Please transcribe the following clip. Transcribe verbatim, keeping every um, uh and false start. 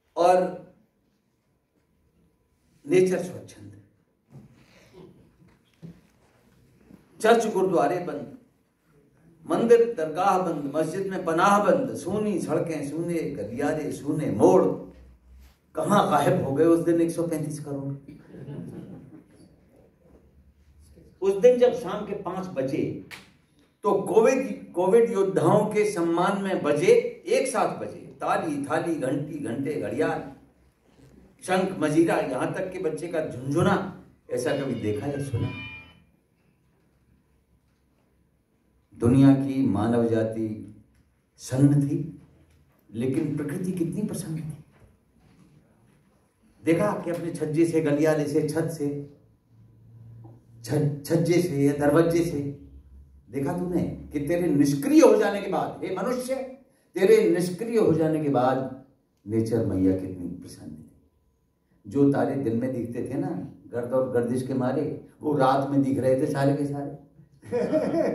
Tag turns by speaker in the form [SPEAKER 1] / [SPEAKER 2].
[SPEAKER 1] और नेचर स्वच्छंद, चर्च गुरुद्वारे बंद, मंदिर दरगाह बंद, मस्जिद में पनाह बंद, सूनी सड़कें, सूने गलियारे, सूने मोड़। कहां गायब हो गए उस दिन एक सौ पैंतीस करोड़? उस दिन जब शाम के पांच बजे तो कोविड कोविड योद्धाओं के सम्मान में बजे, एक साथ बजे ताली थाली, घंटी घंटे, घड़ियाल, शंख मजीरा, यहां तक कि बच्चे का झुंझुना। ऐसा कभी देखा या सुना? दुनिया की मानव जाति सन्न थी, लेकिन प्रकृति कितनी प्रसन्न थी। देखा कि अपने छज्जे से, गलियाले से, छत से, छज्जे से या दरवाजे से देखा तूने कि तेरे निष्क्रिय हो जाने के बाद, हे मनुष्य, तेरे निष्क्रिय हो जाने के बाद नेचर मैया कितनी प्रसन्न थी। जो तारे दिन में दिखते थे ना गर्द और गर्दिश के मारे, वो रात में दिख रहे थे सारे के सारे।